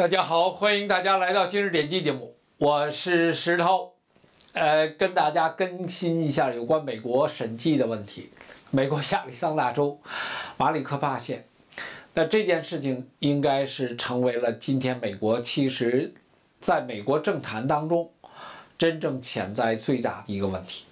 大家好，欢迎大家来到今日点击节目，我是石涛，跟大家更新一下有关美国审计的问题。美国亚利桑那州马里科帕县，那这件事情应该是成为了今天美国在美国政坛当中真正潜在最大的一个问题。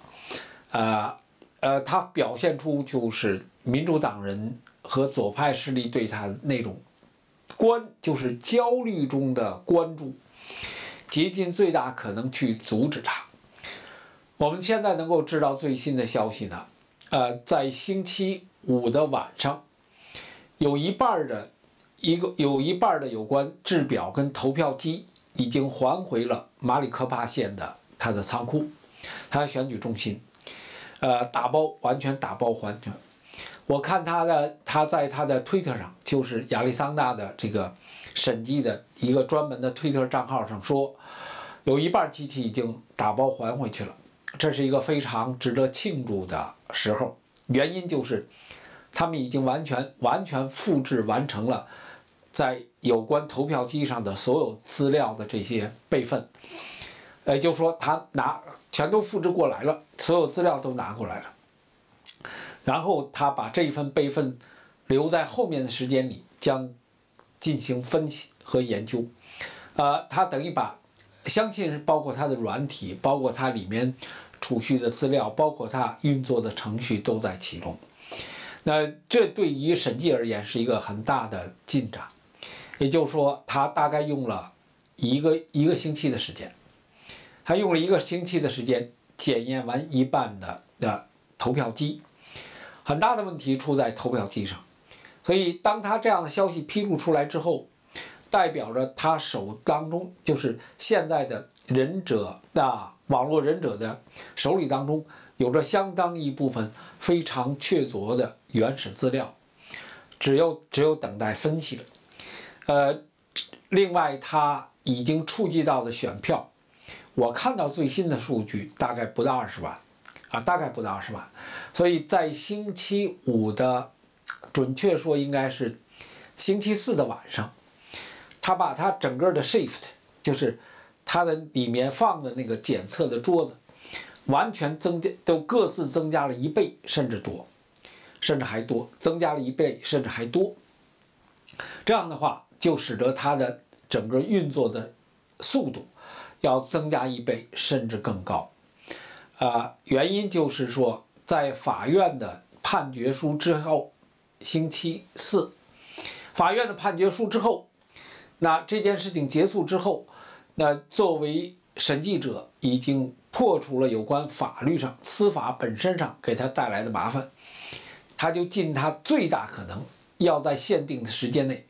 它表现出就是民主党人和左派势力对他那种就是焦虑中的关注，竭尽最大可能去阻止它。我们现在能够知道最新的消息呢，在星期五的晚上，有一半的有关制表跟投票机已经还回了马里科帕县的他的仓库，他的选举中心，完全打包还全。我看他在他的推特上，就是亚利桑那的这个审计的一个专门的推特账号上说，有一半机器已经打包还回去了。这是一个非常值得庆祝的时候，原因就是他们已经完全复制完成了在有关投票机上的所有资料的这些备份，就是说他全都复制过来了，所有资料都拿过来了。然后他把这一份备份留在后面的时间里，将进行分析和研究。他等于相信是包括它的软体，包括它里面储蓄的资料，包括它运作的程序都在其中。那这对于审计而言是一个很大的进展，也就是说，他大概用了一个星期的时间，他用了一个星期的时间检验完一半的投票机。很大的问题出在投票机上，所以当他这样的消息披露出来之后，代表着他手当中就是现在的网络忍者的手里当中有着相当一部分非常确凿的原始资料，只有等待分析了。另外他已经触及到的选票，我看到最新的数据大概不到20万。大概不到20万，所以在星期五的，准确说应该是星期四的晚上，他把他整个的 shift， 就是他的里面放的那个检测的桌子，完全都各自增加了1倍甚至多，甚至还多，增加了1倍甚至还多。这样的话，就使得他的整个运作的速度要增加1倍甚至更高。原因就是说，在法院的判决书之后，星期四，法院的判决书之后，那这件事情结束之后，那作为审计者已经破除了有关法律上、司法本身上给他带来的麻烦，他就尽他最大可能，要在限定的时间内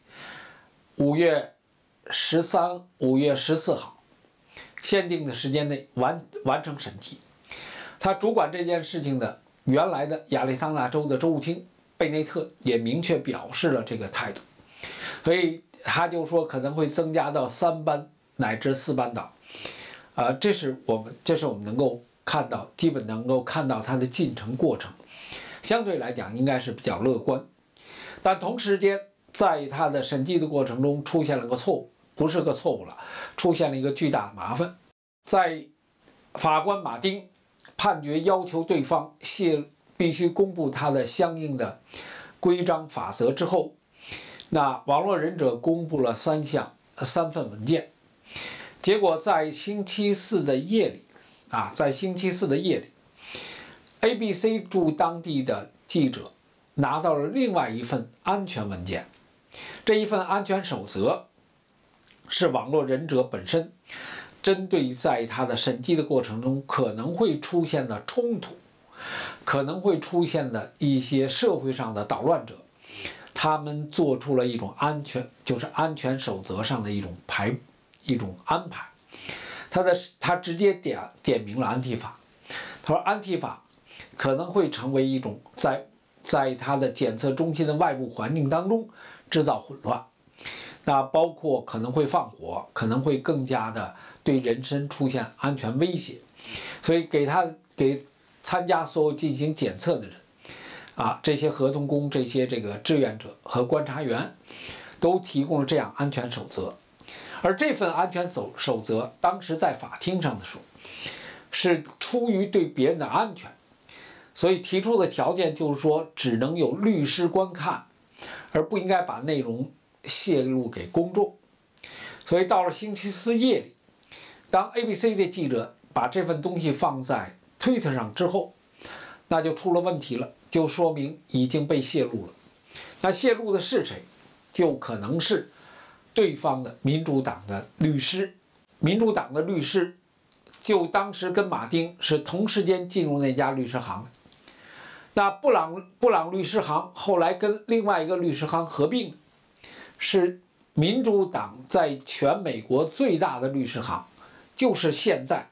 ，5月13、5月14号，限定的时间内完成审计。他主管这件事情的原来的亚利桑那州的州务卿贝内特也明确表示了这个态度，所以他就说可能会增加到3班乃至4班倒。这是我们能够看到，基本能够看到它的进程过程，相对来讲应该是比较乐观。但同时间，在他的审计的过程中出现了个错误，不是个错误了，出现了一个巨大的麻烦。在法官马丁判决要求对方必须公布他的相应的规章法则之后，那网络忍者公布了3份文件，结果在星期四的夜里，ABC 驻当地的记者拿到了另外一份安全文件，这一份安全守则是网络忍者本身针对在他的审计的过程中可能会出现的冲突，可能会出现的一些社会上的捣乱者，他们做出了一种安全守则上的一种安排。他直接点明了安提法，他说安提法可能会成为一种在他的检测中心的外部环境当中制造混乱。那包括可能会放火，可能会更加的对人身出现安全威胁，所以给参加所有进行检测的人，这些合同工、这些志愿者和观察员，都提供了这样安全守则。 而这份安全守则当时在法庭上的时候，是出于对别人的安全，所以提出的条件就是说，只能有律师观看，而不应该把内容泄露给公众。所以到了星期四夜里，当 ABC 的记者把这份东西放在 Twitter 上之后，那就出了问题了，就说明已经被泄露了。那泄露的是谁？就可能是对方的民主党的律师。民主党的律师就当时跟马丁是同时间进入那家律师行的。那布朗律师行后来跟另外一个律师行合并，是民主党在全美国最大的律师行，就是现在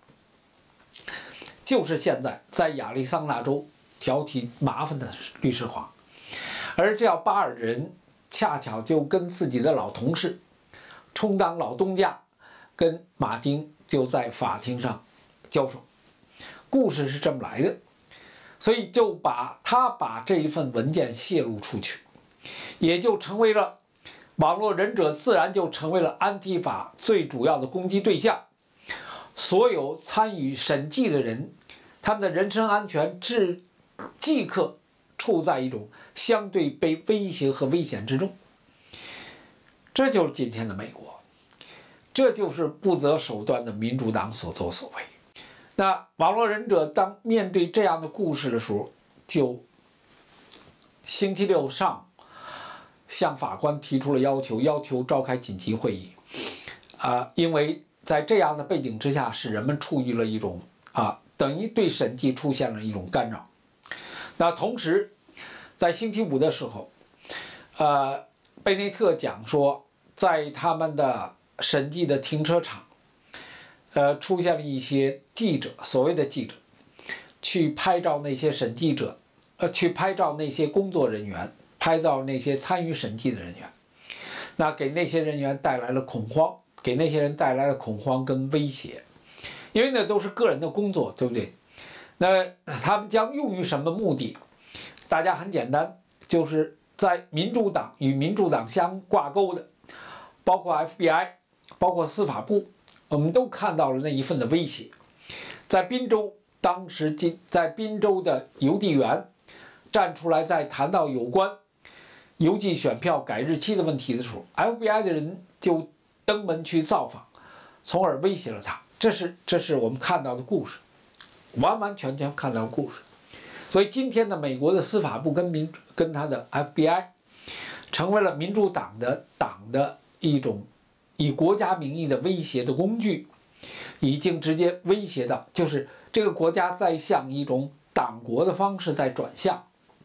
在亚利桑那州挑起麻烦的律师行。而这巴尔人恰巧就跟自己的老同事充当老东家，跟马丁就在法庭上交手。故事是这么来的，所以就把这一份文件泄露出去，也就成为了网络忍者，自然就成为了安提法最主要的攻击对象。所有参与审计的人，他们的人身安全即刻处在一种相对被威胁和危险之中。这就是今天的美国，这就是不择手段的民主党所作所为。那网络忍者当面对这样的故事的时候，就星期六上午向法官提出了要求召开紧急会议。因为在这样的背景之下，使人们处于了一种等于对审计出现了一种干扰。那同时，在星期五的时候，贝内特讲说，在他们的审计的停车场，出现了一些记者，所谓的记者，去拍照那些审计者，去拍照那些工作人员，拍照那些参与审计的人员，那给那些人员带来了恐慌，跟威胁，因为那都是个人的工作，对不对？那他们将用于什么目的？大家很简单，就是在民主党与民主党相挂钩的，包括 FBI， 包括司法部，我们都看到了那一份的威胁。在宾州，当时在宾州的邮递员站出来，在谈到有关邮寄选票改日期的问题的时候， FBI 的人就登门去造访，从而威胁了他。这是我们看到的故事，完完全全看到的故事。所以今天的美国的司法部跟他的 FBI 成为了民主党的一种以国家名义的威胁的工具，已经直接威胁到，就是这个国家在向一种党国的方式在转向，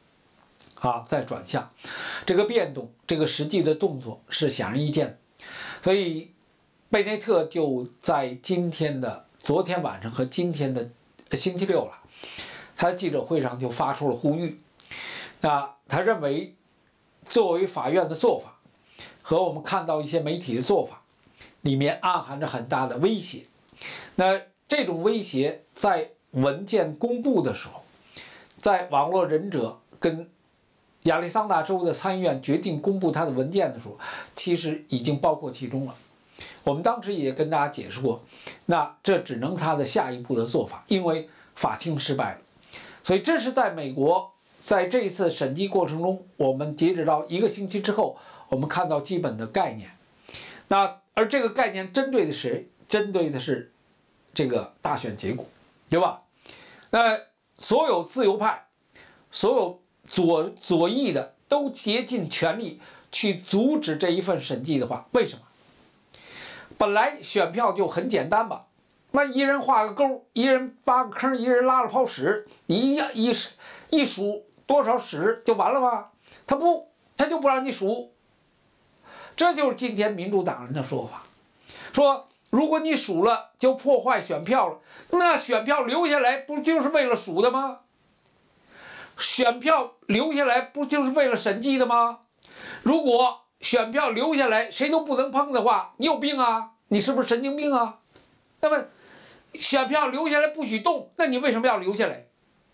这个变动，这个实际的动作是显而易见的。所以贝内特就在昨天晚上和今天的星期六了，他的记者会上就发出了呼吁。他认为作为法院的做法和我们看到一些媒体的做法里面暗含着很大的威胁。那这种威胁在文件公布的时候，在网络忍者跟亚利桑那州的参议院决定公布他的文件的时候，其实已经包括其中了。我们当时也跟大家解释过，那这只能他的下一步的做法，因为法庭失败了。所以这是在美国在这一次审计过程中，我们截止到1个星期之后，我们看到基本的概念。而这个概念针对的谁？针对的是这个大选结果，对吧？那所有自由派，所有左翼的都竭尽全力去阻止这一份审计的话，为什么？本来选票就很简单吧，那一人画个勾，一人挖个坑，一人拉了泡屎，你一数多少屎就完了吗？他就不让你数。这就是今天民主党人的说法，说如果你数了就破坏选票了，那选票留下来不就是为了数的吗？选票留下来不就是为了审计的吗？如果选票留下来谁都不能碰的话，你有病啊，你是不是神经病啊？那么选票留下来不许动，那你为什么要留下来？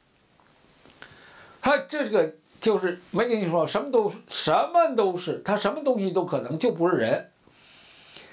他这个就是没跟你说什么都是，他什么东西都可能，就不是人。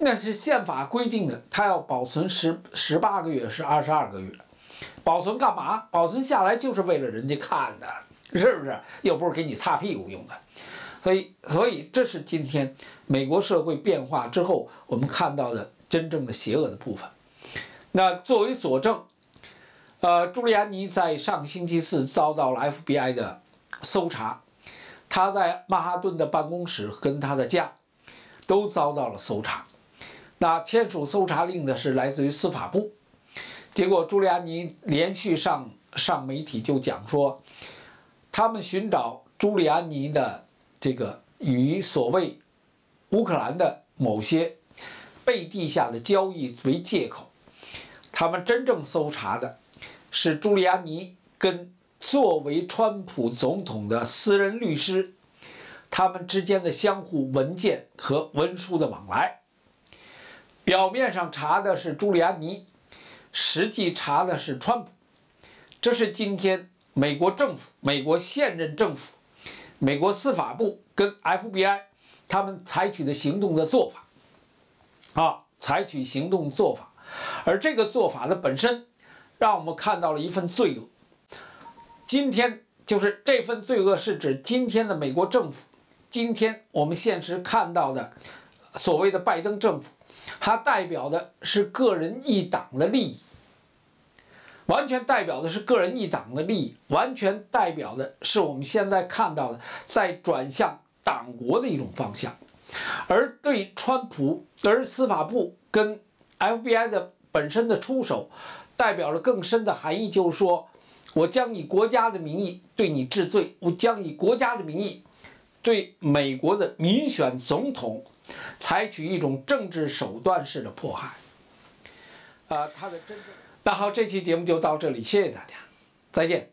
那是宪法规定的，它要保存18个月是22个月，保存干嘛？保存下来就是为了人家看的，是不是？又不是给你擦屁股用的。所以这是今天美国社会变化之后我们看到的真正的邪恶的部分。那作为佐证，朱利安尼在上星期四遭到了 FBI 的搜查，他在曼哈顿的办公室跟他的家都遭到了搜查。那签署搜查令的是来自于司法部，结果朱利安尼连续上媒体就讲说，他们寻找朱利安尼的这个与所谓乌克兰的某些背地下的交易为借口，他们真正搜查的是朱利安尼跟作为川普总统的私人律师他们之间的相互文件和文书的往来。表面上查的是朱利安尼，实际查的是川普。这是今天美国政府、美国现任政府、美国司法部跟 FBI 他们采取的行动的做法采取行动做法。而这个做法的本身让我们看到了一份罪恶。今天就是这份罪恶是指今天的美国政府，今天我们现实看到的所谓的拜登政府，它代表的是个人一党的利益，完全代表的是个人一党的利益，完全代表的是我们现在看到的在转向党国的一种方向。而对川普，而司法部跟 FBI 的本身的出手，代表了更深的含义，就是说我将以国家的名义对你治罪，我将以国家的名义对美国的民选总统采取一种政治手段式的迫害。那好，这期节目就到这里，谢谢大家，再见。